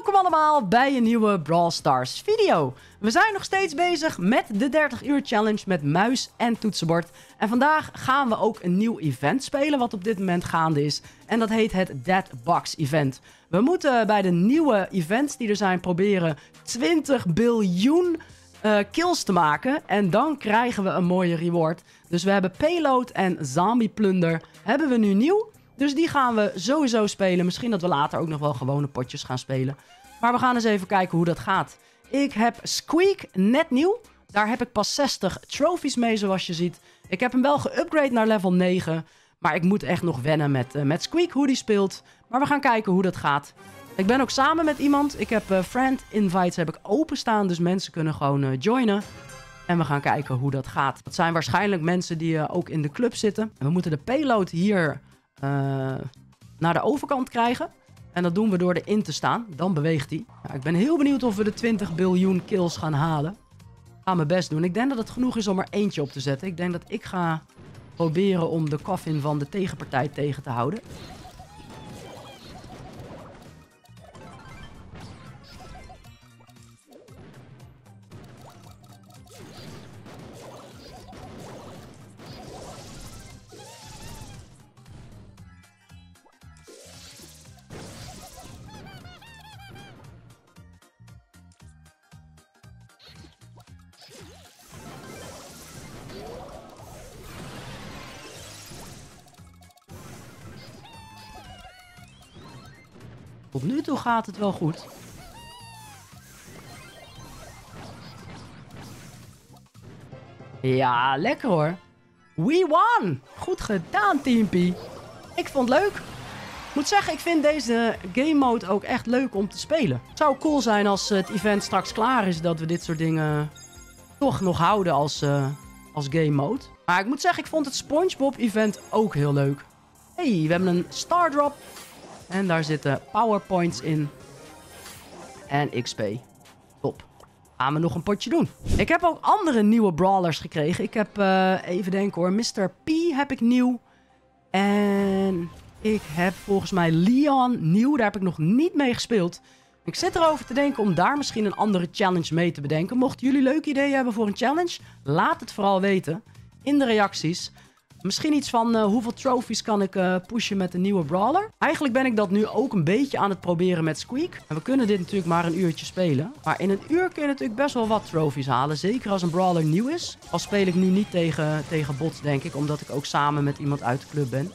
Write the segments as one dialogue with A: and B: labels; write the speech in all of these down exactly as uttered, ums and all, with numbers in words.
A: Welkom allemaal bij een nieuwe Brawl Stars video. We zijn nog steeds bezig met de dertig uur challenge met muis en toetsenbord. En vandaag gaan we ook een nieuw event spelen wat op dit moment gaande is. En dat heet het Dead Box event. We moeten bij de nieuwe events die er zijn proberen twintig biljoen uh, kills te maken. En dan krijgen we een mooie reward. Dus we hebben payload en zombie plunder hebben we nu nieuw. Dus die gaan we sowieso spelen. Misschien dat we later ook nog wel gewone potjes gaan spelen. Maar we gaan eens even kijken hoe dat gaat. Ik heb Squeak net nieuw. Daar heb ik pas zestig trophies mee, zoals je ziet. Ik heb hem wel geüpgrade naar level negen. Maar ik moet echt nog wennen met, uh, met Squeak, hoe die speelt. Maar we gaan kijken hoe dat gaat. Ik ben ook samen met iemand. Ik heb uh, friend invites heb ik openstaan. Dus mensen kunnen gewoon uh, joinen. En we gaan kijken hoe dat gaat. Dat zijn waarschijnlijk mensen die uh, ook in de club zitten. En we moeten de payload hier Uh, naar de overkant krijgen. En dat doen we door erin te staan. Dan beweegt hij. Ja, ik ben heel benieuwd of we de twintig biljoen kills gaan halen. Ik ga mijn best doen. Ik denk dat het genoeg is om er eentje op te zetten. Ik denk dat ik ga proberen om de coffin van de tegenpartij tegen te houden. Tot nu toe gaat het wel goed. Ja, lekker hoor. We won! Goed gedaan, teampie. Ik vond het leuk. Ik moet zeggen, ik vind deze game mode ook echt leuk om te spelen. Het zou cool zijn als het event straks klaar is, dat we dit soort dingen toch nog houden als, uh, als game mode. Maar ik moet zeggen, ik vond het SpongeBob event ook heel leuk. Hey, we hebben een star drop. En daar zitten powerpoints in. En X P. Top. Gaan we nog een potje doen. Ik heb ook andere nieuwe brawlers gekregen. Ik heb, uh, even denken hoor, mister P heb ik nieuw. En ik heb volgens mij Leon nieuw. Daar heb ik nog niet mee gespeeld. Ik zit erover te denken om daar misschien een andere challenge mee te bedenken. Mochten jullie leuke ideeën hebben voor een challenge, laat het vooral weten in de reacties. Misschien iets van uh, hoeveel trophies kan ik uh, pushen met de nieuwe brawler. Eigenlijk ben ik dat nu ook een beetje aan het proberen met Squeak. En we kunnen dit natuurlijk maar een uurtje spelen. Maar in een uur kun je natuurlijk best wel wat trophies halen. Zeker als een brawler nieuw is. Al speel ik nu niet tegen, tegen bots, denk ik. Omdat ik ook samen met iemand uit de club ben.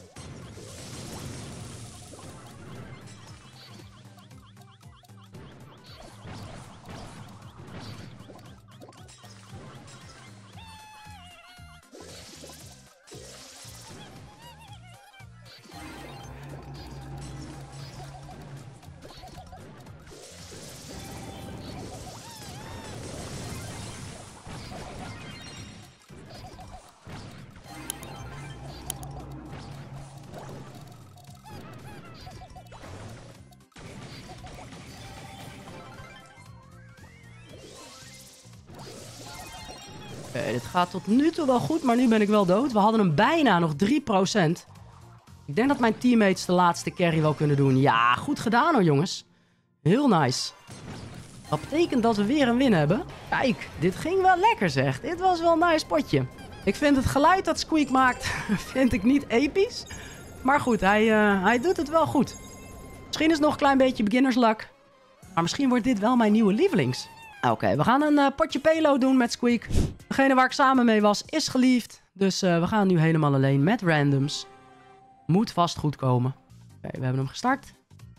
A: Okay, dit gaat tot nu toe wel goed, maar nu ben ik wel dood. We hadden hem bijna nog drie procent. Ik denk dat mijn teammates de laatste carry wel kunnen doen. Ja, goed gedaan hoor jongens. Heel nice. Dat betekent dat we weer een win hebben. Kijk, dit ging wel lekker zeg. Dit was wel een nice potje. Ik vind het geluid dat Squeak maakt, vind ik niet episch. Maar goed, hij, uh, hij doet het wel goed. Misschien is het nog een klein beetje beginnersluck. Maar misschien wordt dit wel mijn nieuwe lievelings. Oké, okay, we gaan een uh, potje payload doen met Squeak. Degene waar ik samen mee was, is geliefd. Dus uh, we gaan nu helemaal alleen met randoms. Moet vast goed komen. Oké, okay, we hebben hem gestart.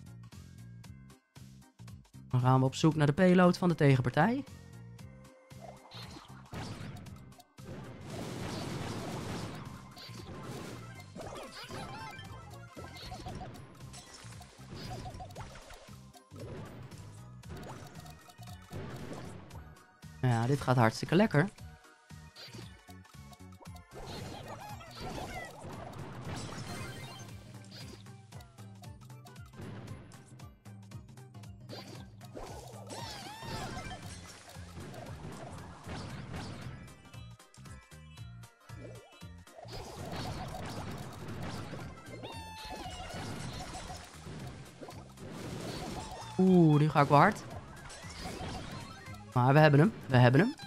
A: Dan gaan we op zoek naar de payload van de tegenpartij. Ja, dit gaat hartstikke lekker. Oeh, die ga ik wel hard. Maar we hebben hem. We hebben hem.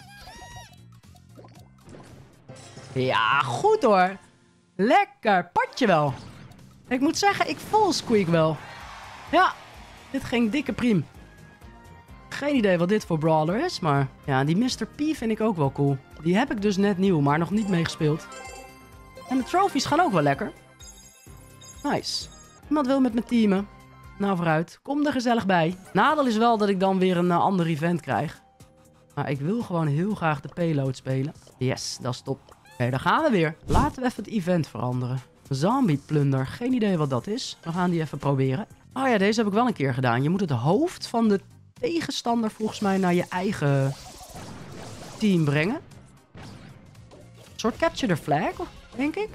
A: Ja, goed hoor. Lekker. Patje wel. Ik moet zeggen, ik voel Squeak wel. Ja, dit ging dikke priem. Geen idee wat dit voor brawler is, maar... Ja, die mister P vind ik ook wel cool. Die heb ik dus net nieuw, maar nog niet meegespeeld. En de trophies gaan ook wel lekker. Nice. Iemand wil met me teamen. Nou, vooruit. Kom er gezellig bij. Nadeel is wel dat ik dan weer een uh, ander event krijg. Maar ik wil gewoon heel graag de payload spelen. Yes, dat is top. Oké, okay, daar gaan we weer. Laten we even het event veranderen. Zombie plunder. Geen idee wat dat is. We gaan die even proberen. Oh ja, deze heb ik wel een keer gedaan. Je moet het hoofd van de tegenstander volgens mij naar je eigen team brengen. Een soort capture the flag, denk ik.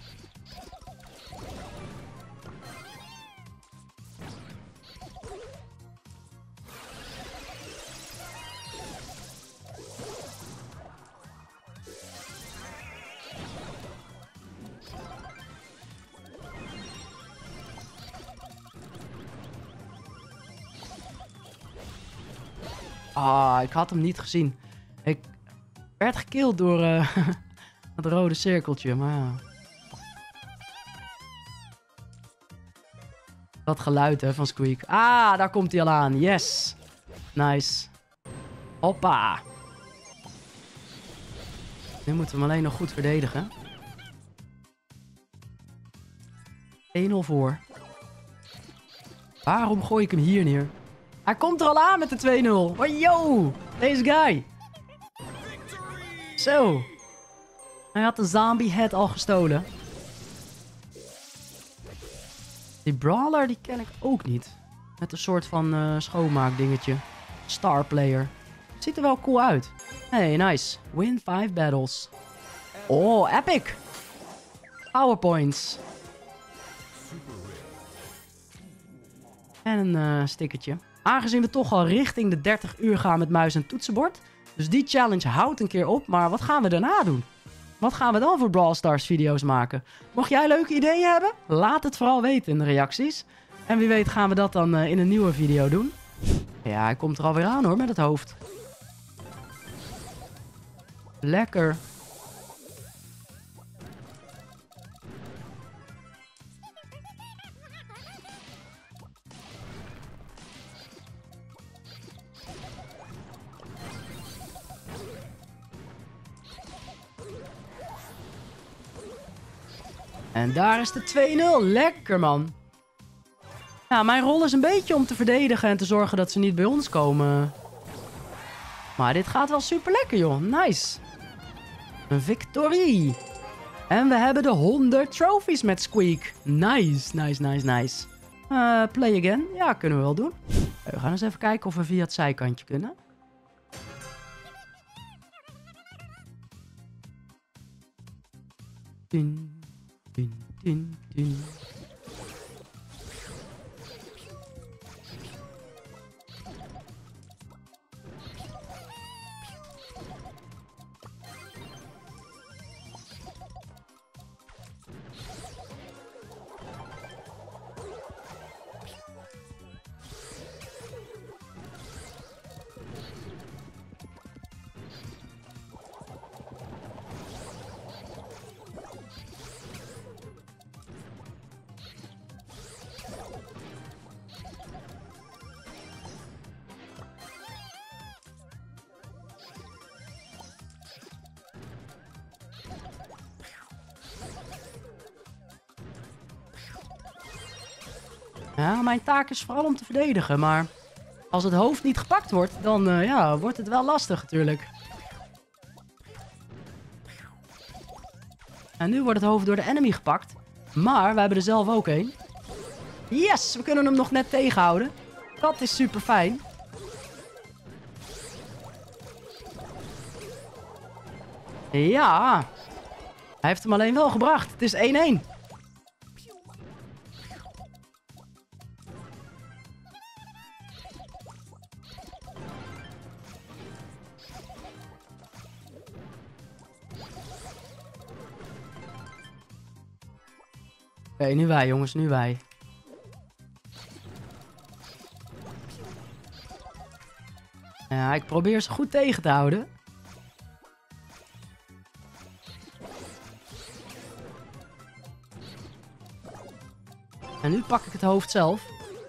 A: Ah, ik had hem niet gezien. Ik werd gekilld door uh, het rode cirkeltje, maar ja. Dat geluid hè, van Squeak. Ah, daar komt hij al aan. Yes. Nice. Hoppa. Nu moeten we hem alleen nog goed verdedigen. één nul voor. Waarom gooi ik hem hier neer? Hij komt er al aan met de twee nul. Oh, yo. Deze guy. Zo. Hij had de zombie head al gestolen. Die brawler die ken ik ook niet. Met een soort van uh, schoonmaakdingetje. Star player. Ziet er wel cool uit. Hey, nice. Win vijf battles. Oh, epic. Powerpoints. En een uh, stickertje. Aangezien we toch al richting de dertig uur gaan met muis en toetsenbord. Dus die challenge houdt een keer op. Maar wat gaan we daarna doen? Wat gaan we dan voor Brawl Stars video's maken? Mocht jij leuke ideeën hebben? Laat het vooral weten in de reacties. En wie weet gaan we dat dan uh, in een nieuwe video doen. Ja, hij komt er alweer aan hoor, met het hoofd. Lekker. En daar is de twee nul. Lekker, man. Ja, mijn rol is een beetje om te verdedigen en te zorgen dat ze niet bij ons komen. Maar dit gaat wel super lekker, joh. Nice. Een victorie. En we hebben de honderd trophies met Squeak. Nice, nice, nice, nice. Uh, play again. Ja, kunnen we wel doen. We gaan eens even kijken of we via het zijkantje kunnen. Tien. Tien, tien, tien. Ja, mijn taak is vooral om te verdedigen, maar als het hoofd niet gepakt wordt, dan uh, ja, wordt het wel lastig natuurlijk. En nu wordt het hoofd door de enemy gepakt, maar we hebben er zelf ook een. Yes, we kunnen hem nog net tegenhouden. Dat is super fijn. Ja, hij heeft hem alleen wel gebracht. Het is één één. Oké, okay, nu wij jongens, nu wij. Ja, ik probeer ze goed tegen te houden. En nu pak ik het hoofd zelf.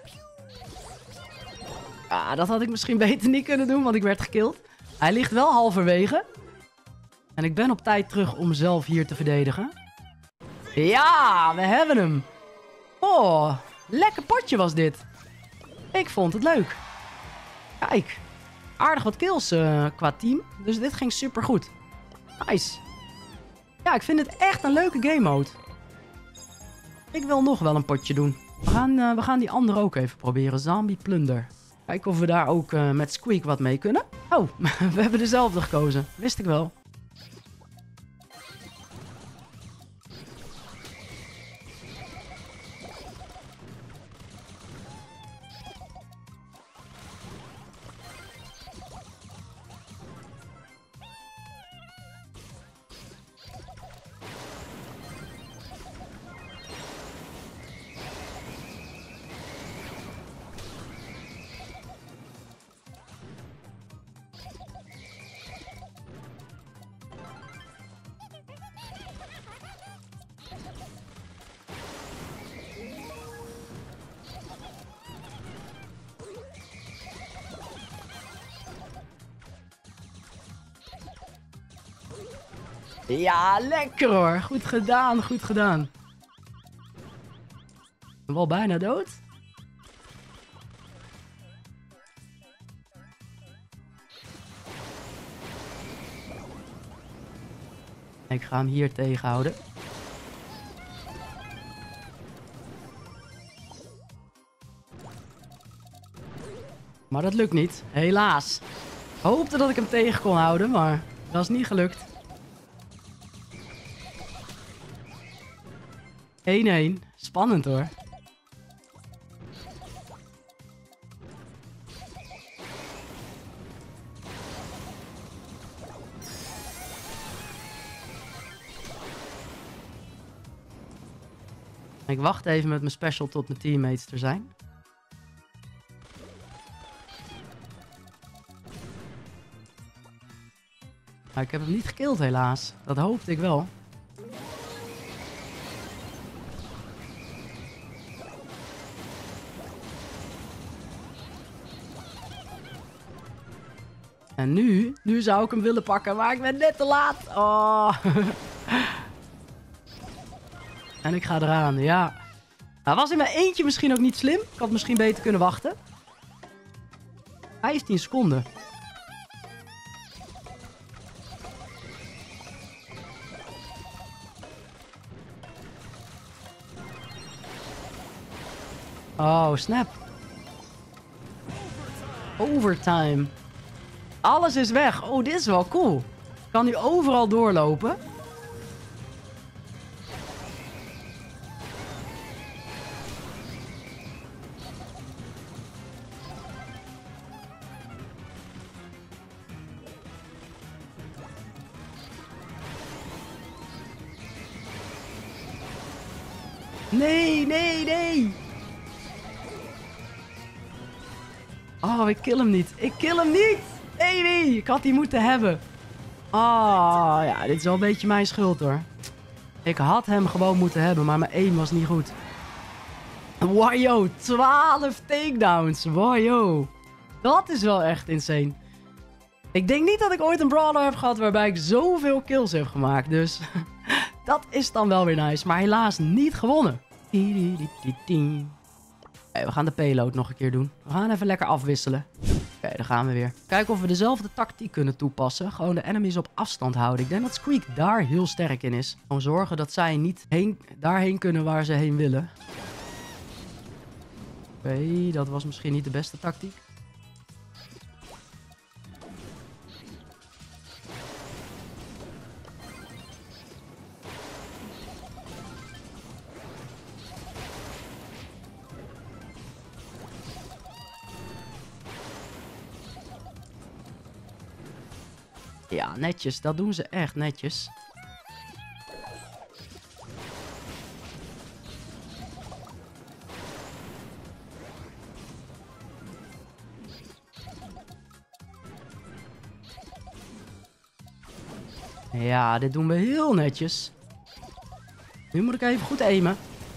A: Ah, dat had ik misschien beter niet kunnen doen, want ik werd gekild. Hij ligt wel halverwege. En ik ben op tijd terug om zelf hier te verdedigen. Ja, we hebben hem. Oh, lekker potje was dit. Ik vond het leuk. Kijk, aardig wat kills uh, qua team. Dus dit ging super goed. Nice. Ja, ik vind het echt een leuke game mode. Ik wil nog wel een potje doen. We gaan, uh, we gaan die andere ook even proberen. Zombie Plunder. Kijken of we daar ook uh, met Squeak wat mee kunnen. Oh, we hebben dezelfde gekozen. Wist ik wel. Ja, lekker hoor. Goed gedaan, goed gedaan. Ik ben wel bijna dood. Ik ga hem hier tegenhouden. Maar dat lukt niet, helaas. Ik hoopte dat ik hem tegen kon houden, maar dat is niet gelukt. één één. Spannend hoor. Ik wacht even met mijn special tot mijn teammates er zijn. Maar ik heb hem niet gekild helaas. Dat hoopte ik wel. En nu, nu zou ik hem willen pakken, maar ik ben net te laat. Oh. En ik ga eraan, ja. Nou, was in mijn eentje misschien ook niet slim. Ik had misschien beter kunnen wachten. vijftien seconden. Oh, snap. Overtime. Alles is weg. Oh, dit is wel cool. Ik kan nu overal doorlopen. Nee, nee, nee. Oh, ik kill hem niet. Ik kill hem niet. Nee, nee. Ik had die moeten hebben. Oh, ja. Dit is wel een beetje mijn schuld, hoor. Ik had hem gewoon moeten hebben, maar mijn aim was niet goed. Wow, twaalf takedowns. Wow. Dat is wel echt insane. Ik denk niet dat ik ooit een brawler heb gehad waarbij ik zoveel kills heb gemaakt. Dus dat is dan wel weer nice. Maar helaas niet gewonnen. Okay, we gaan de payload nog een keer doen. We gaan even lekker afwisselen. Oké, okay, daar gaan we weer. Kijken of we dezelfde tactiek kunnen toepassen. Gewoon de enemies op afstand houden. Ik denk dat Squeak daar heel sterk in is. Gewoon zorgen dat zij niet heen, daarheen kunnen waar ze heen willen. Oké, okay, dat was misschien niet de beste tactiek. Ja, netjes. Dat doen ze echt netjes. Ja, dit doen we heel netjes. Nu moet ik even goed aimen.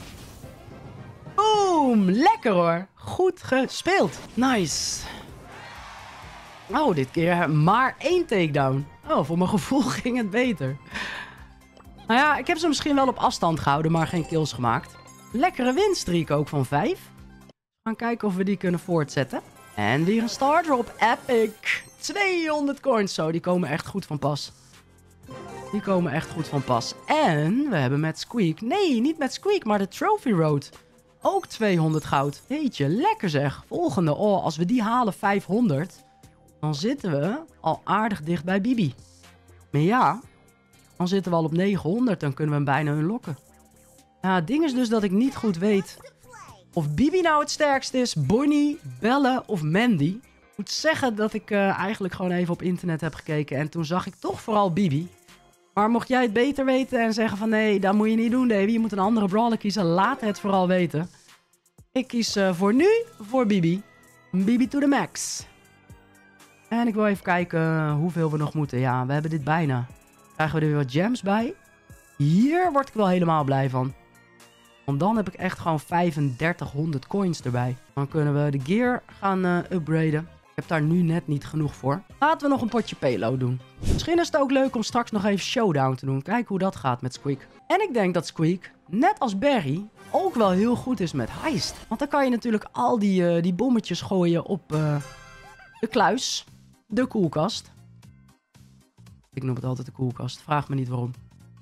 A: Boom! Lekker hoor. Goed gespeeld. Nice. Oh, dit keer maar één takedown. Oh, voor mijn gevoel ging het beter. Nou ja, ik heb ze misschien wel op afstand gehouden, maar geen kills gemaakt. Lekkere winstreak ook van vijf. We gaan kijken of we die kunnen voortzetten. En weer een star drop. Epic. tweehonderd coins. Zo, die komen echt goed van pas. Die komen echt goed van pas. En we hebben met Squeak... Nee, niet met Squeak, maar de Trophy Road. Ook tweehonderd goud. Jeetje, lekker zeg. Volgende. Oh, als we die halen vijfhonderd... dan zitten we al aardig dicht bij Bibi. Maar ja, dan zitten we al op negenhonderd. Dan kunnen we hem bijna unlocken. Ja, het ding is dus dat ik niet goed weet... of Bibi nou het sterkst is, Bonnie, Belle of Mandy. Ik moet zeggen dat ik uh, eigenlijk gewoon even op internet heb gekeken. En toen zag ik toch vooral Bibi. Maar mocht jij het beter weten en zeggen van... nee, dat moet je niet doen, Davy. Je moet een andere brawler kiezen. Laat het vooral weten. Ik kies uh, voor nu voor Bibi. Bibi to the max. En ik wil even kijken hoeveel we nog moeten. Ja, we hebben dit bijna. Krijgen we er weer wat gems bij. Hier word ik wel helemaal blij van. Want dan heb ik echt gewoon vijfendertighonderd coins erbij. Dan kunnen we de gear gaan uh, upgraden. Ik heb daar nu net niet genoeg voor. Laten we nog een potje payload doen. Misschien is het ook leuk om straks nog even showdown te doen. Kijken hoe dat gaat met Squeak. En ik denk dat Squeak, net als Barry, ook wel heel goed is met heist. Want dan kan je natuurlijk al die, uh, die bommetjes gooien op uh, de kluis. De koelkast. Ik noem het altijd de koelkast. Vraag me niet waarom.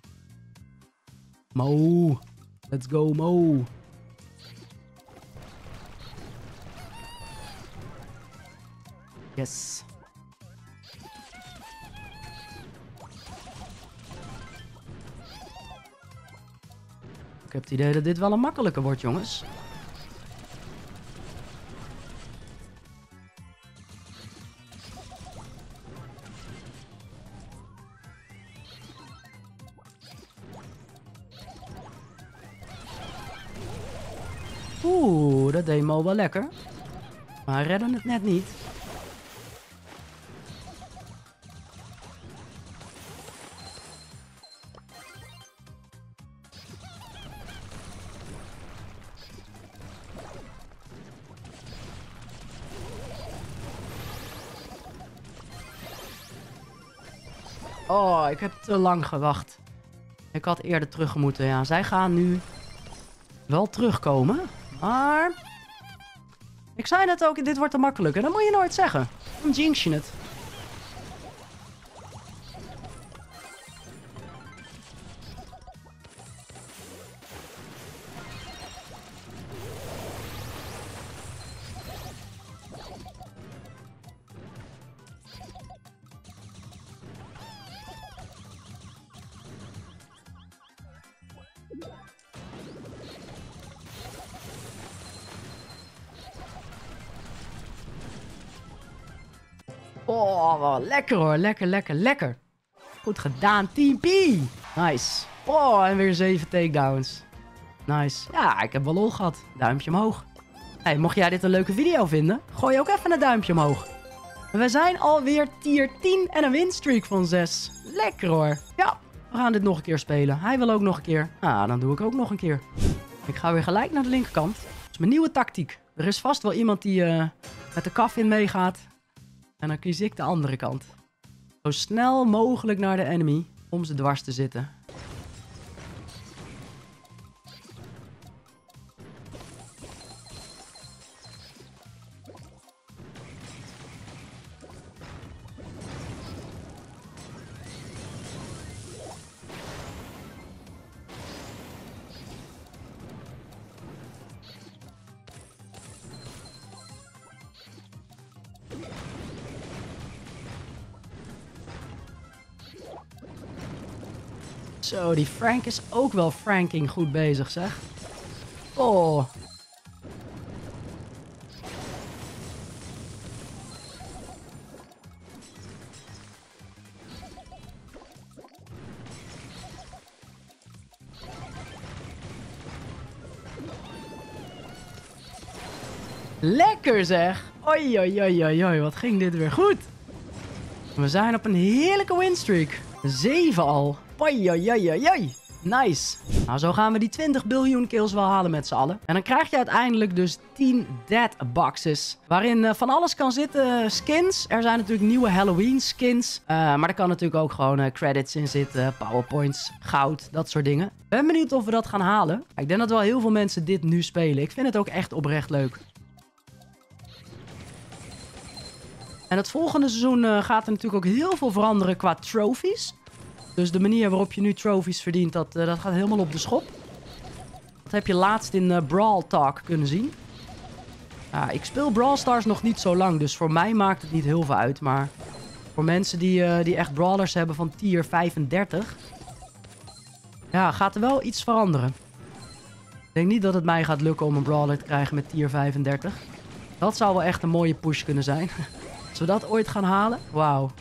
A: Mo. Let's go, Mo. Yes. Ik heb het idee dat dit wel een makkelijker wordt, jongens. Oeh, dat deed Mo wel lekker. Maar redden het net niet. Oh, ik heb te lang gewacht. Ik had eerder terug moeten. Ja, zij gaan nu wel terugkomen. Maar ik zei net ook, dit wordt te makkelijk. En dat moet je nooit zeggen. Dan jinx je het. Oh, wel lekker hoor. Lekker, lekker, lekker. Goed gedaan, Team P. Nice. Oh, en weer zeven takedowns. Nice. Ja, ik heb wel lol gehad. Duimpje omhoog. Hey, mocht jij dit een leuke video vinden, gooi ook even een duimpje omhoog. We zijn alweer tier tien en een winstreak van zes. Lekker hoor. Ja, we gaan dit nog een keer spelen. Hij wil ook nog een keer. Nou, dan doe ik ook nog een keer. Ik ga weer gelijk naar de linkerkant. Dat is mijn nieuwe tactiek. Er is vast wel iemand die uh, met de kaf in meegaat. En dan kies ik de andere kant. Zo snel mogelijk naar de enemy. Om ze dwars te zitten. Zo, die Frank is ook wel franking goed bezig, zeg. Oh. Lekker zeg. Oi, oi, oi, oi, oi, wat ging dit weer goed. We zijn op een heerlijke winstreak. zeven al. Oi, oi, oi, oi, oi. Nice. Nou, zo gaan we die twintig biljoen kills wel halen met z'n allen. En dan krijg je uiteindelijk dus tien dead boxes. Waarin uh, van alles kan zitten. Skins. Er zijn natuurlijk nieuwe Halloween skins. Uh, maar er kan natuurlijk ook gewoon uh, credits in zitten. Powerpoints, goud, dat soort dingen. Ben benieuwd of we dat gaan halen. Ik denk dat wel heel veel mensen dit nu spelen. Ik vind het ook echt oprecht leuk. En het volgende seizoen uh, gaat er natuurlijk ook heel veel veranderen qua trophies. Dus de manier waarop je nu trophies verdient, dat, uh, dat gaat helemaal op de schop. Dat heb je laatst in uh, Brawl Talk kunnen zien. Uh, ik speel Brawl Stars nog niet zo lang, dus voor mij maakt het niet heel veel uit. Maar voor mensen die, uh, die echt brawlers hebben van tier vijfendertig... ja, gaat er wel iets veranderen. Ik denk niet dat het mij gaat lukken om een brawler te krijgen met tier vijfendertig. Dat zou wel echt een mooie push kunnen zijn. Als we dat ooit gaan halen, wauw.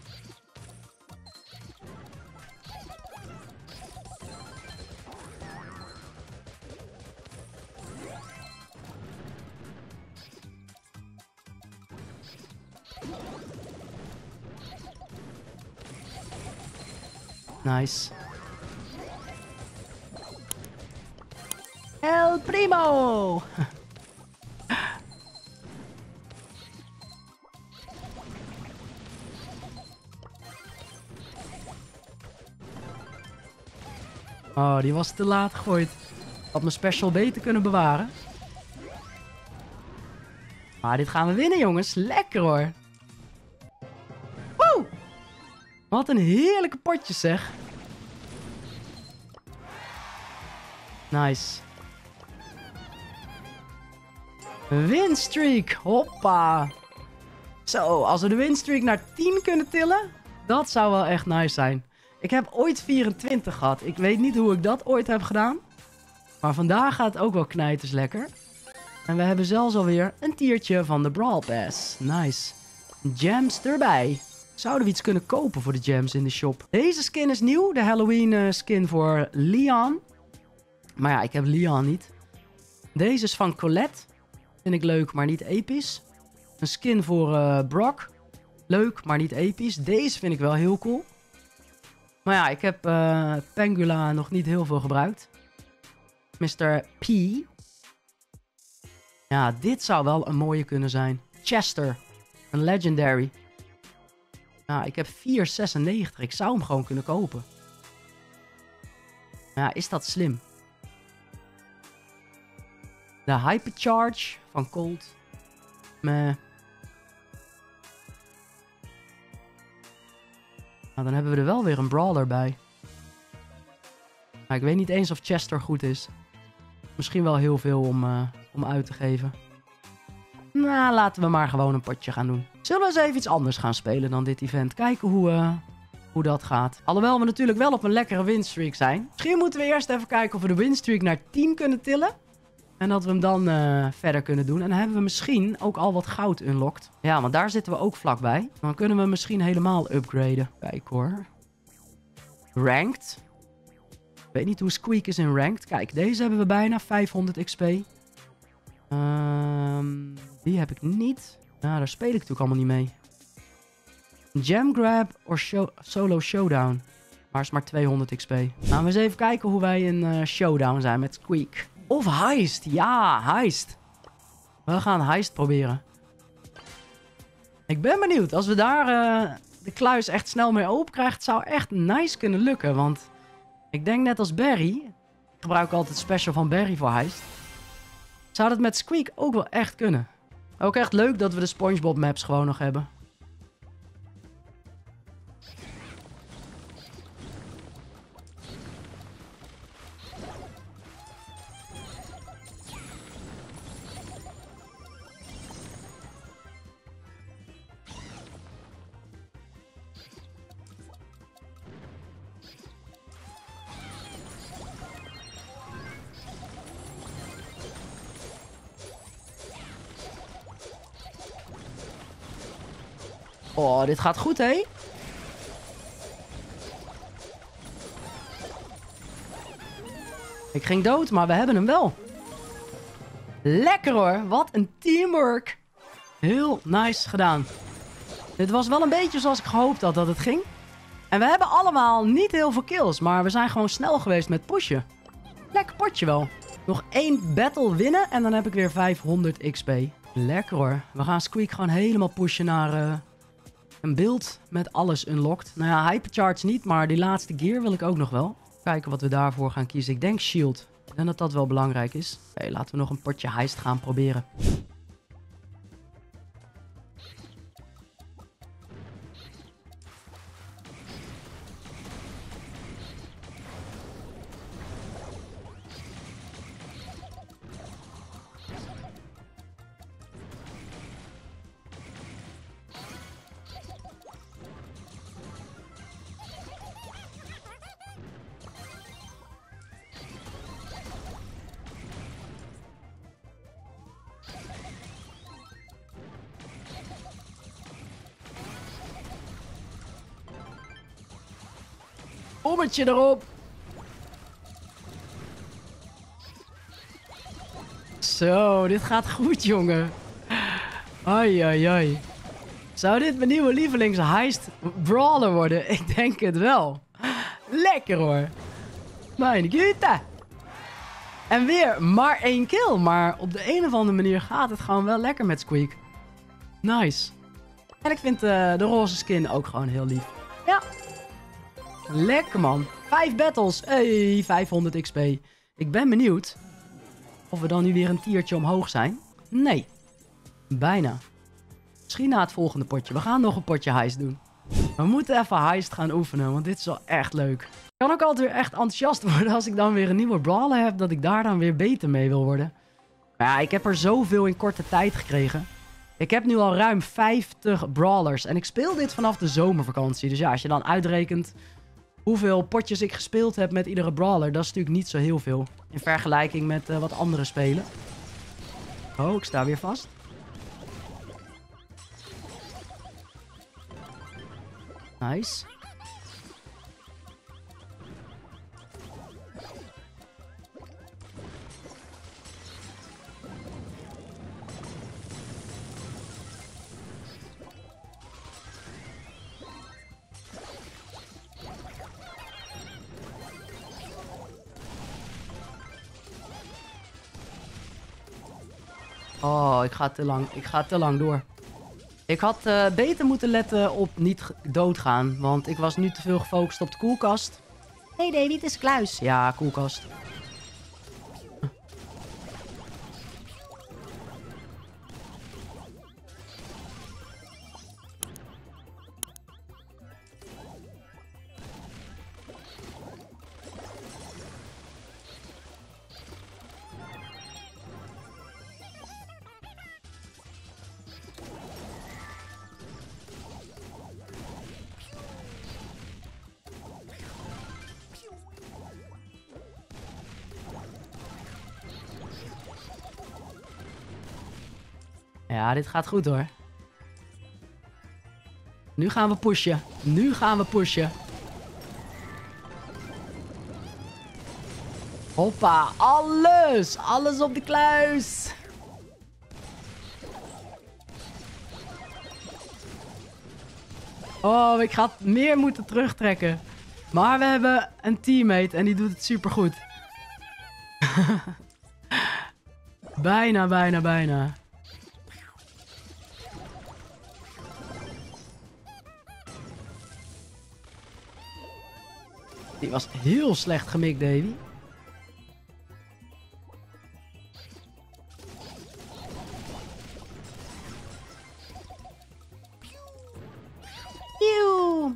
A: Nice. El Primo! Oh, die was te laat gegooid. Had mijn special beter kunnen bewaren. Maar dit gaan we winnen, jongens. Lekker hoor. Woe! Wat een heerlijke potje, zeg. Nice. Winstreak. Hoppa. Zo, als we de winstreak naar tien kunnen tillen, dat zou wel echt nice zijn. Ik heb ooit vierentwintig gehad. Ik weet niet hoe ik dat ooit heb gedaan. Maar vandaag gaat het ook wel knijters lekker. En we hebben zelfs alweer een tiertje van de Brawl Pass. Nice. Gems erbij. Zouden we iets kunnen kopen voor de gems in de shop? Deze skin is nieuw. De Halloween uh, skin voor Leon. Maar ja, ik heb Leon niet. Deze is van Colette. Vind ik leuk, maar niet episch. Een skin voor uh, Brock. Leuk, maar niet episch. Deze vind ik wel heel cool. Maar ja, ik heb uh, Pangula nog niet heel veel gebruikt. mister P. Ja, dit zou wel een mooie kunnen zijn. Chester. Een legendary. Ja, ik heb vier zesennegentig. Ik zou hem gewoon kunnen kopen. Ja, is dat slim? De Hypercharge van Colt. Meh. Nou, dan hebben we er wel weer een brawler bij. Maar ik weet niet eens of Chester goed is. Misschien wel heel veel om, uh, om uit te geven. Nou, laten we maar gewoon een potje gaan doen. Zullen we eens even iets anders gaan spelen dan dit event? Kijken hoe, uh, hoe dat gaat. Alhoewel we natuurlijk wel op een lekkere winstreak zijn. Misschien moeten we eerst even kijken of we de winstreak naar tien kunnen tillen. En dat we hem dan uh, verder kunnen doen. En dan hebben we misschien ook al wat goud unlocked. Ja, want daar zitten we ook vlakbij. Dan kunnen we misschien helemaal upgraden. Kijk hoor. Ranked. Ik weet niet hoe Squeak is in Ranked. Kijk, deze hebben we bijna. vijfhonderd X P. Um, die heb ik niet. Nou, daar speel ik natuurlijk allemaal niet mee. Gem Grab of show, Solo Showdown. Maar is maar tweehonderd X P. Nou, we eens even kijken hoe wij in uh, Showdown zijn met Squeak. Of Heist. Ja, Heist. We gaan Heist proberen. Ik ben benieuwd. Als we daar uh, de kluis echt snel mee open krijgen, het zou echt nice kunnen lukken. Want ik denk net als Barry. Ik gebruik altijd special van Barry voor Heist. Zou dat met Squeak ook wel echt kunnen. Ook echt leuk dat we de SpongeBob maps gewoon nog hebben. Oh, dit gaat goed, hé? Ik ging dood, maar we hebben hem wel. Lekker hoor. Wat een teamwork. Heel nice gedaan. Dit was wel een beetje zoals ik gehoopt had dat het ging. En we hebben allemaal niet heel veel kills, maar we zijn gewoon snel geweest met pushen. Lekker potje wel. Nog één battle winnen en dan heb ik weer vijfhonderd X P. Lekker hoor. We gaan Squeak gewoon helemaal pushen naar uh, een beeld met alles unlocked. Nou ja, hypercharge niet, maar die laatste gear wil ik ook nog wel. Kijken wat we daarvoor gaan kiezen. Ik denk shield. Ik denk dat dat wel belangrijk is. Oké, okay, laten we nog een potje heist gaan proberen. Bommetje erop. Zo, dit gaat goed, jongen. Ai, ai, ai. Zou dit mijn nieuwe lievelings heist brawler worden? Ik denk het wel. Lekker hoor. Mijn güte. En weer maar één kill. Maar op de een of andere manier gaat het gewoon wel lekker met Squeak. Nice. En ik vind uh, de roze skin ook gewoon heel lief. Ja. Lekker man. Vijf battles. Hey, vijfhonderd X P. Ik ben benieuwd of we dan nu weer een tiertje omhoog zijn. Nee. Bijna. Misschien na het volgende potje. We gaan nog een potje heist doen. We moeten even heist gaan oefenen, want dit is wel echt leuk. Ik kan ook altijd weer echt enthousiast worden als ik dan weer een nieuwe brawler heb, dat ik daar dan weer beter mee wil worden. Maar ja, ik heb er zoveel in korte tijd gekregen. Ik heb nu al ruim vijftig brawlers en ik speel dit vanaf de zomervakantie. Dus ja, als je dan uitrekent hoeveel potjes ik gespeeld heb met iedere brawler, dat is natuurlijk niet zo heel veel. In vergelijking met uh, wat andere spelen. Oh, ik sta weer vast. Nice. Oh, ik ga te lang. Ik ga te lang door. Ik had uh, beter moeten letten op niet doodgaan. Want ik was nu te veel gefocust op de koelkast. Nee, nee, niet is kluis. Ja, koelkast. Ja, dit gaat goed hoor. Nu gaan we pushen. Nu gaan we pushen. Hoppa, alles. Alles op de kluis. Oh, ik had meer moeten terugtrekken. Maar we hebben een teammate en die doet het supergoed. Bijna, bijna, bijna. Die was heel slecht gemikt, Davy. Eeuw.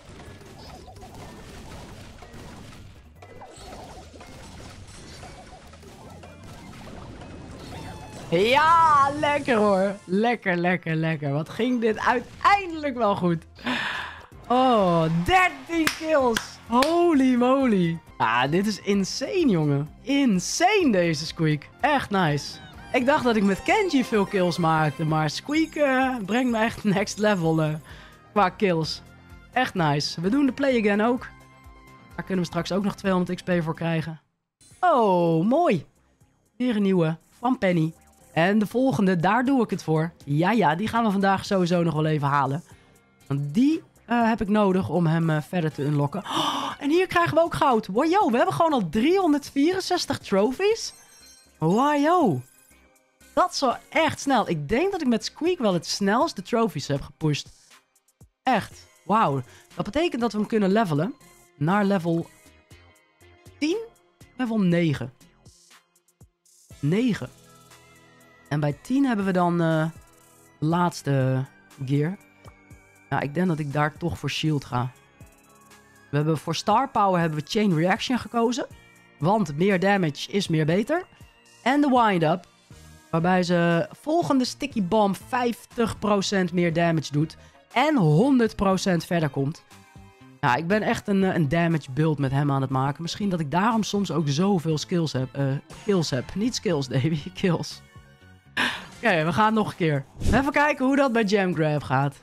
A: Ja, lekker hoor. Lekker, lekker, lekker. Wat ging dit uiteindelijk wel goed. Oh, dertien kills. Holy moly. Ah, dit is insane, jongen. Insane deze Squeak. Echt nice. Ik dacht dat ik met Kenji veel kills maakte, maar Squeak uh, brengt me echt next level uh, qua kills. Echt nice. We doen de play again ook. Daar kunnen we straks ook nog tweehonderd X P voor krijgen. Oh, mooi. Weer een nieuwe van Penny. En de volgende, daar doe ik het voor. Ja, ja, die gaan we vandaag sowieso nog wel even halen. Want die uh, heb ik nodig om hem uh, verder te unlocken. Oh, en hier krijgen we ook goud. Wow, yo, we hebben gewoon al driehonderdvierenzestig trophies. Wow, yo. Dat is wel echt snel. Ik denk dat ik met Squeak wel het snelst de trophies heb gepusht. Echt. Wauw. Dat betekent dat we hem kunnen levelen naar level tien, level negen. negen. En bij tien hebben we dan uh, de laatste gear. Ja, ik denk dat ik daar toch voor shield ga. We hebben voor star power hebben we chain reaction gekozen. Want meer damage is meer beter. En de wind-up. Waarbij ze volgende sticky bomb vijftig procent meer damage doet. En honderd procent verder komt. Ja, ik ben echt een, een damage build met hem aan het maken. Misschien dat ik daarom soms ook zoveel skills heb. Uh, kills heb. Niet skills, Davy. Kills. Oké, okay, we gaan nog een keer. Even kijken hoe dat bij Gem Grab gaat.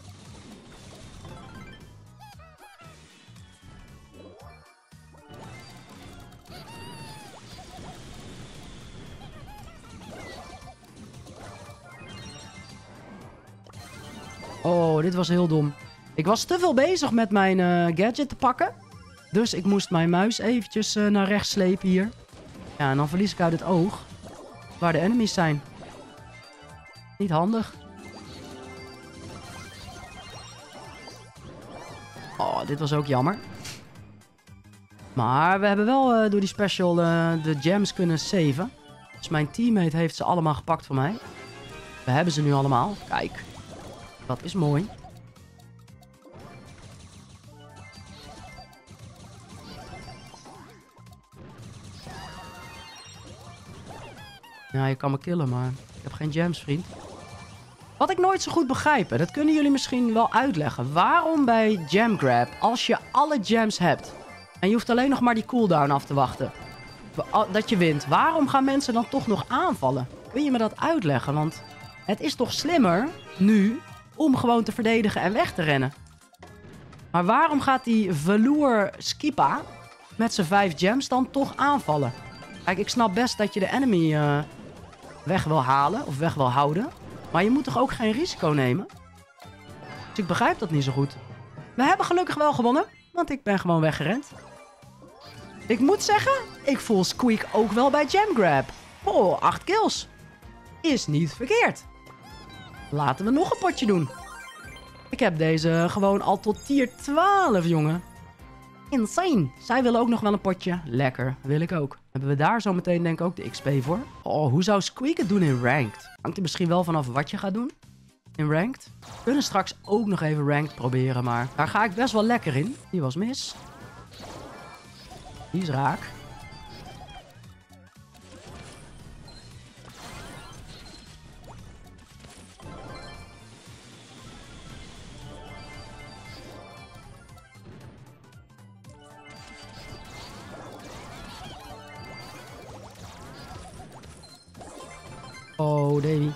A: Oh, dit was heel dom. Ik was te veel bezig met mijn uh, gadget te pakken. Dus ik moest mijn muis eventjes uh, naar rechts slepen hier. Ja, en dan verlies ik uit het oog waar de enemies zijn. Niet handig. Oh, dit was ook jammer. Maar we hebben wel uh, door die special uh, de gems kunnen saven. Dus mijn teammate heeft ze allemaal gepakt van mij. We hebben ze nu allemaal. Kijk. Dat is mooi. Ja, je kan me killen, maar ik heb geen gems, vriend. Wat ik nooit zo goed begrijp, dat kunnen jullie misschien wel uitleggen. Waarom bij Gem Grab, als je alle gems hebt en je hoeft alleen nog maar die cooldown af te wachten, dat je wint, waarom gaan mensen dan toch nog aanvallen? Kun je me dat uitleggen? Want het is toch slimmer nu om gewoon te verdedigen en weg te rennen. Maar waarom gaat die Velour Skipa met zijn vijf gems dan toch aanvallen? Kijk, ik snap best dat je de enemy uh, weg wil halen of weg wil houden. Maar je moet toch ook geen risico nemen? Dus ik begrijp dat niet zo goed. We hebben gelukkig wel gewonnen, want ik ben gewoon weggerend. Ik moet zeggen, ik voel Squeak ook wel bij Gem Grab. Oh, acht kills. Is niet verkeerd. Laten we nog een potje doen. Ik heb deze gewoon al tot tier twaalf, jongen. Insane. Zij willen ook nog wel een potje. Lekker. Wil ik ook. Hebben we daar zo meteen denk ik ook de X P voor. Oh, hoe zou Squeak het doen in Ranked? Hangt er misschien wel vanaf wat je gaat doen. In Ranked. We kunnen straks ook nog even Ranked proberen, maar daar ga ik best wel lekker in. Die was mis. Die is raak. Oh, Davy.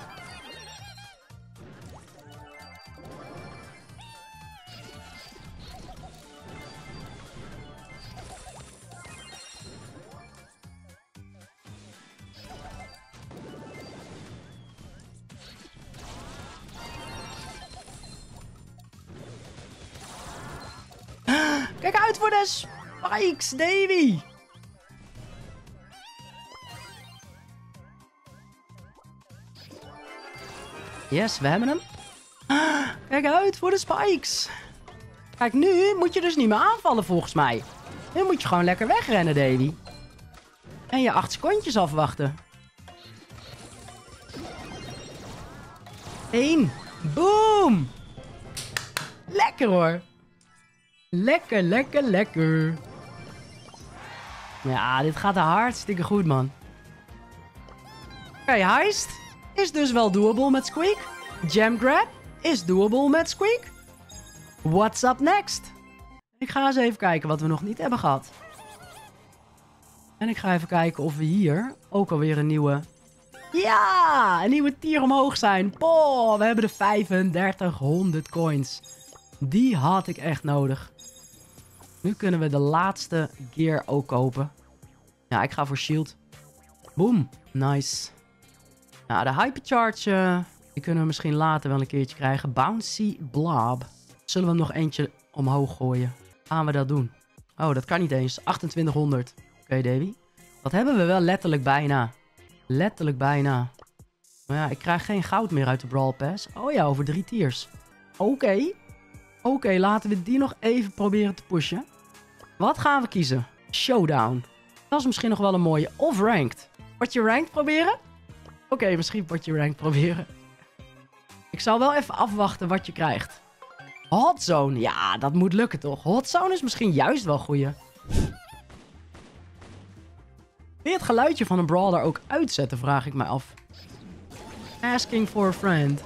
A: Kijk uit voor de spikes, Davy. Yes, we hebben hem. Kijk uit voor de spikes. Kijk, nu moet je dus niet meer aanvallen volgens mij. Nu moet je gewoon lekker wegrennen, Davy. En je acht secondjes afwachten. Eén. Boom. Lekker hoor. Lekker, lekker, lekker. Ja, dit gaat hartstikke goed, man. Oké, okay, heist is dus wel doable met Squeak. Gem Grab is doable met Squeak. What's up next? Ik ga eens even kijken wat we nog niet hebben gehad. En ik ga even kijken of we hier ook alweer een nieuwe... Ja, een nieuwe tier omhoog zijn. Boah, we hebben de vijfendertighonderd coins. Die had ik echt nodig. Nu kunnen we de laatste gear ook kopen. Ja, ik ga voor shield. Boom. Nice. Nou, de hypercharge... Uh, die kunnen we misschien later wel een keertje krijgen. Bouncy Blob. Zullen we hem nog eentje omhoog gooien? Gaan we dat doen? Oh, dat kan niet eens. achtentwintighonderd. Oké, okay, Davy. Dat hebben we wel letterlijk bijna. Letterlijk bijna. Maar ja, ik krijg geen goud meer uit de Brawl Pass. Oh ja, over drie tiers. Oké. Okay. Oké, okay, laten we die nog even proberen te pushen. Wat gaan we kiezen? Showdown. Dat is misschien nog wel een mooie. Of ranked. Potje ranked proberen? Oké, okay, misschien potje ranked proberen. Ik zal wel even afwachten wat je krijgt. Hot Zone. Ja, dat moet lukken toch? Hot Zone is misschien juist wel goeie. Wil je het geluidje van een brawler ook uitzetten, vraag ik me af. Asking for a friend.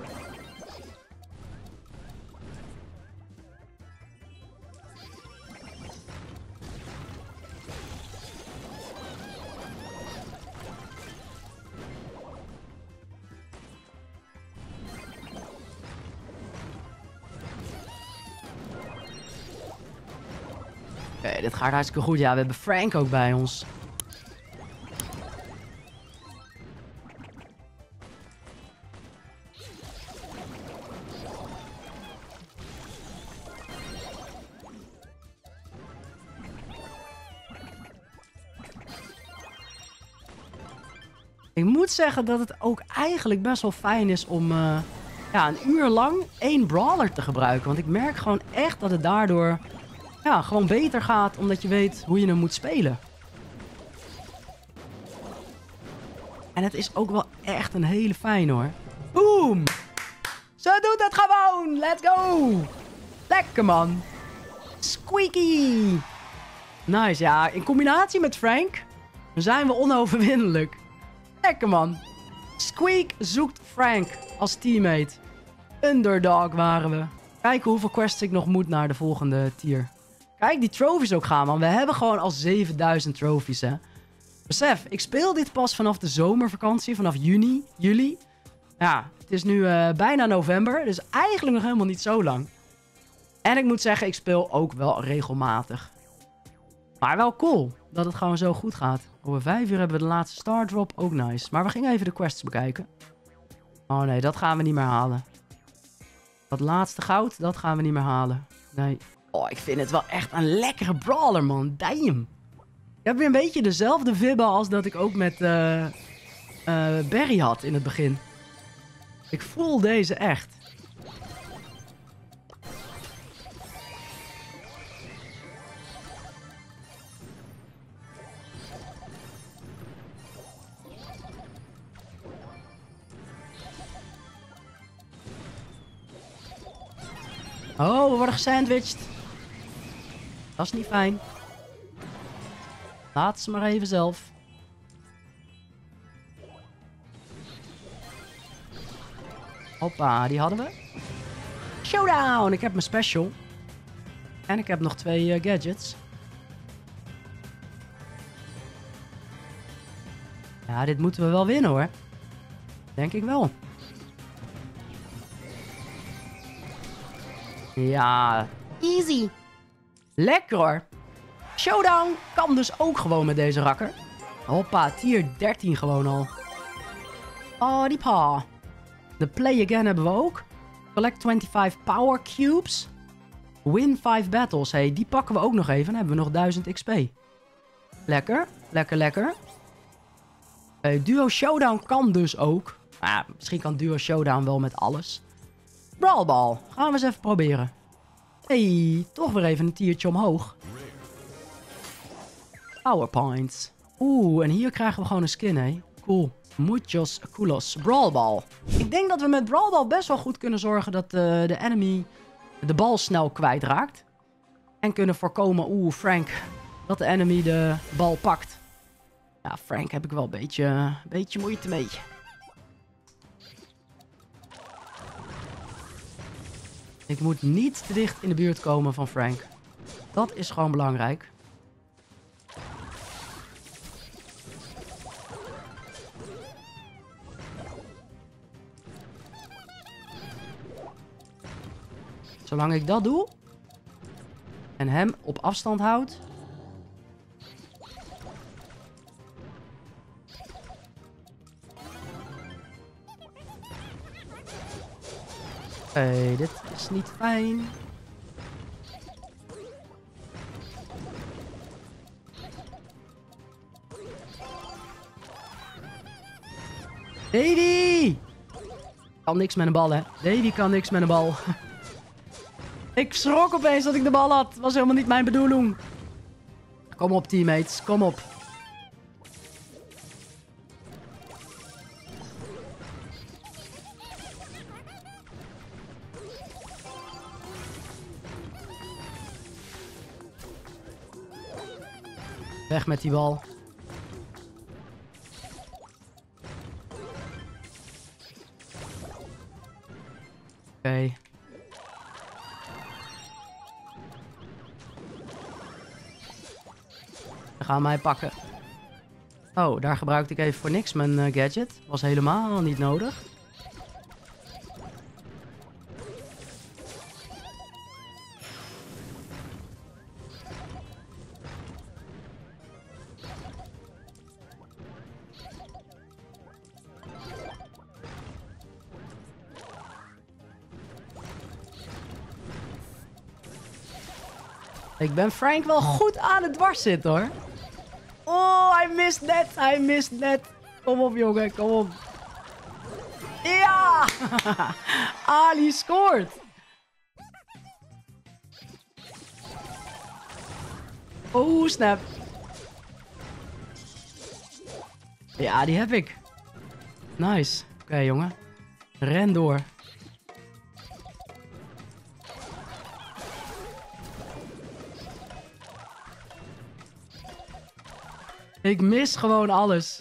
A: Oké, okay, dit gaat hartstikke goed. Ja, we hebben Frank ook bij ons. Ik moet zeggen dat het ook eigenlijk best wel fijn is om uh, ja, een uur lang één brawler te gebruiken. Want ik merk gewoon echt dat het daardoor ja, gewoon beter gaat, omdat je weet hoe je hem moet spelen. En het is ook wel echt een hele fijn hoor. Boom! Ze doet het gewoon! Let's go! Lekker man! Squeaky! Nice, ja. In combinatie met Frank zijn we onoverwinnelijk. Lekker man. Squeak zoekt Frank als teammate. Underdog waren we. Kijken hoeveel quests ik nog moet naar de volgende tier. Kijk, die trophies ook gaan, man. We hebben gewoon al zevenduizend trophies, hè. Besef, ik speel dit pas vanaf de zomervakantie. Vanaf juni, juli. Ja, het is nu uh, bijna november. Dus eigenlijk nog helemaal niet zo lang. En ik moet zeggen, ik speel ook wel regelmatig. Maar wel cool dat het gewoon zo goed gaat. Over vijf uur hebben we de laatste star drop. Ook nice. Maar we gingen even de quests bekijken. Oh nee, dat gaan we niet meer halen. Dat laatste goud, dat gaan we niet meer halen. Nee. Oh, ik vind het wel echt een lekkere brawler, man. Damn. Ik heb weer een beetje dezelfde vibben als dat ik ook met uh, uh, Barry had in het begin. Ik voel deze echt. Oh, we worden gesandwiched. Dat is niet fijn. Laat ze maar even zelf. Hoppa, die hadden we. Showdown! Ik heb mijn special. En ik heb nog twee uh, gadgets. Ja, dit moeten we wel winnen hoor. Denk ik wel. Ja, easy. Lekker hoor. Showdown kan dus ook gewoon met deze rakker. Hoppa, tier dertien gewoon al. Oh, die pa. De play again hebben we ook. Collect vijfentwintig power cubes. Win vijf battles. Hey, die pakken we ook nog even. Dan hebben we nog duizend X P. Lekker, lekker, lekker. Hey, Duo Showdown kan dus ook. Ah, misschien kan Duo Showdown wel met alles. Brawl Ball. Gaan we eens even proberen. Hey, toch weer even een tiertje omhoog. Powerpoints. Oeh, en hier krijgen we gewoon een skin, hè. Cool. Muchos culos. Brawl Ball. Ik denk dat we met Brawl Ball best wel goed kunnen zorgen dat uh, de enemy de bal snel kwijtraakt. En kunnen voorkomen, oeh, Frank, dat de enemy de bal pakt. Ja, Frank heb ik wel een beetje, een beetje moeite mee. Ik moet niet te dicht in de buurt komen van Frank. Dat is gewoon belangrijk. Zolang ik dat doe en hem op afstand houd. Hey, dit is niet fijn. Davy! Kan niks met een bal, hè. Davy kan niks met een bal. Ik schrok opeens dat ik de bal had. Was helemaal niet mijn bedoeling. Kom op, teammates. Kom op. Weg met die bal. Oké. Okay. Ze gaan mij pakken. Oh, daar gebruikte ik even voor niks mijn uh, gadget. Was helemaal niet nodig. Ik ben Frank wel goed aan het dwars zitten, hoor. Oh, hij mist net. Hij mist net. Kom op, jongen. Kom op. Ja! Ali scoort. Oh, snap. Ja, die heb ik. Nice. Oké, okay, jongen. Ren door. Ik mis gewoon alles.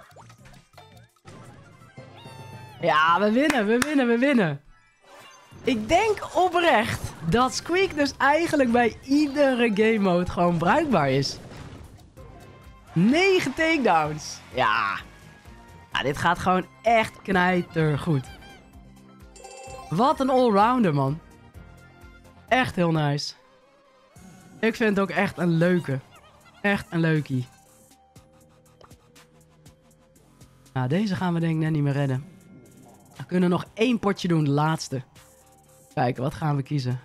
A: Ja, we winnen, we winnen, we winnen. Ik denk oprecht dat Squeak dus eigenlijk bij iedere game mode gewoon bruikbaar is. negen takedowns. Ja. Ja, dit gaat gewoon echt knijtergoed. Wat een allrounder, man. Echt heel nice. Ik vind het ook echt een leuke. Echt een leukie. Nou, deze gaan we denk ik net niet meer redden. We kunnen nog één potje doen, de laatste. Kijken, wat gaan we kiezen?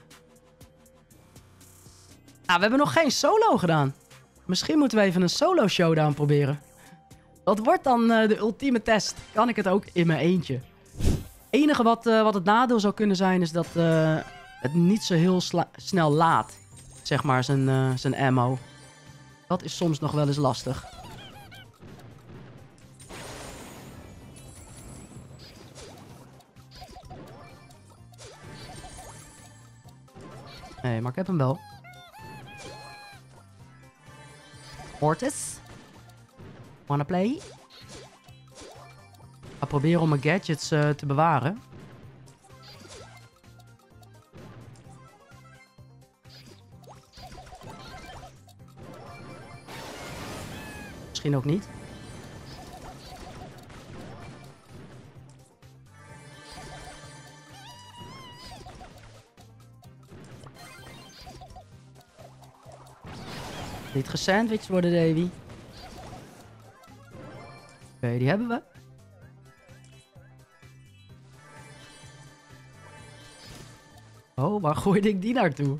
A: Nou, we hebben nog geen solo gedaan. Misschien moeten we even een solo showdown proberen. Dat wordt dan uh, de ultieme test. Kan ik het ook in mijn eentje? Het enige wat, uh, wat het nadeel zou kunnen zijn, is dat uh, het niet zo heel snel laat. Zeg maar, zijn, uh, zijn ammo. Dat is soms nog wel eens lastig. Nee, maar ik heb hem wel. Mortis. Wanna play? Ik ga proberen om mijn gadgets uh, te bewaren. Misschien ook niet. Niet gesandwiched worden, Davy. Oké, okay, die hebben we. Oh, waar gooide ik die naartoe?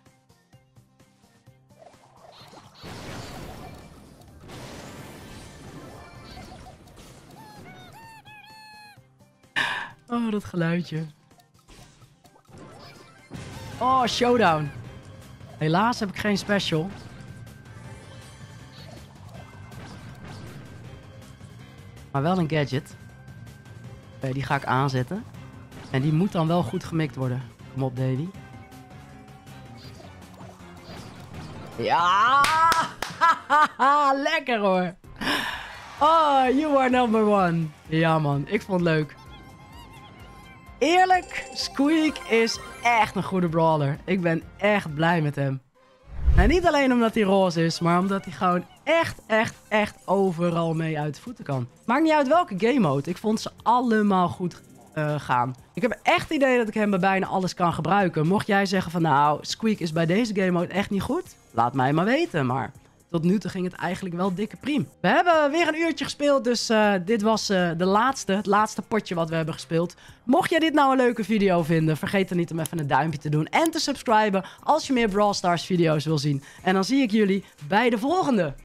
A: Oh, dat geluidje. Oh, showdown. Helaas heb ik geen special. Maar wel een gadget. Okay, die ga ik aanzetten. En die moet dan wel goed gemikt worden. Kom op, Davy. Ja! Lekker hoor. Oh, you are number one. Ja man, ik vond het leuk. Eerlijk, Squeak is echt een goede brawler. Ik ben echt blij met hem. En niet alleen omdat hij roze is, maar omdat hij gewoon echt, echt, echt overal mee uit de voeten kan. Maakt niet uit welke game mode. Ik vond ze allemaal goed uh, gaan. Ik heb echt het idee dat ik hem bij bijna alles kan gebruiken. Mocht jij zeggen van nou, Squeak is bij deze game mode echt niet goed, laat mij maar weten. Maar het tot nu toe ging het eigenlijk wel dikke priem. We hebben weer een uurtje gespeeld, dus uh, dit was uh, de laatste, het laatste potje wat we hebben gespeeld. Mocht jij dit nou een leuke video vinden, vergeet dan niet om even een duimpje te doen en te subscriben als je meer Brawl Stars video's wil zien. En dan zie ik jullie bij de volgende.